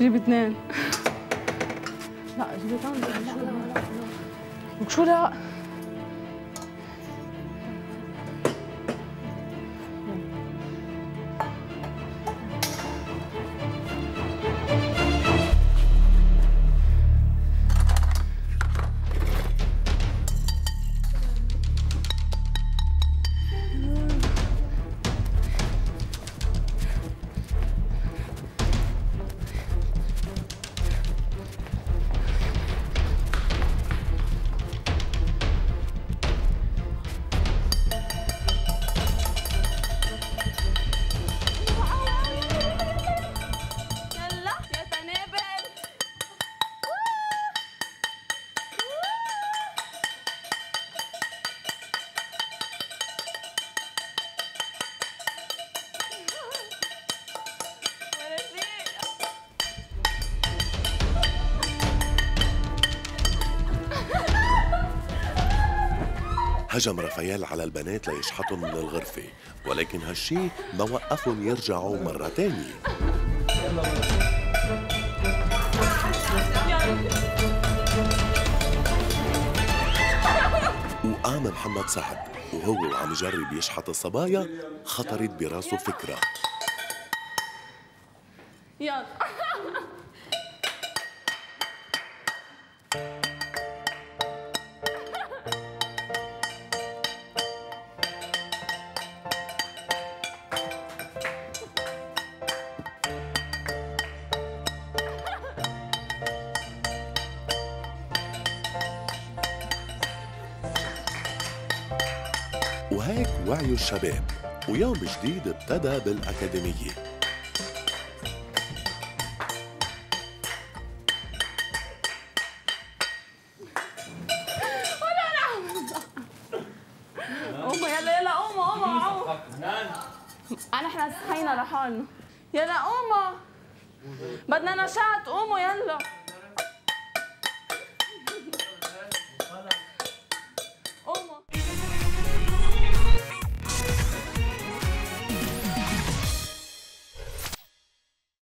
جيب اثنين. لا جيب ثاني. لا شو لا؟ هجم رافائيل على البنات ليشحطهم من الغرفة، ولكن هالشي ما وقفهم يرجعوا مرة تانية. وقام محمد سعد وهو عم يجرب يشحط الصبايا، خطرت براسه فكرة. يلا وهيك وعيوا الشباب، ويوم جديد ابتدى بالأكاديمية. قوموا يلا يلا قوموا احنا صحينا لحالنا. يلا قوموا بدنا نشاط، قوموا يلا.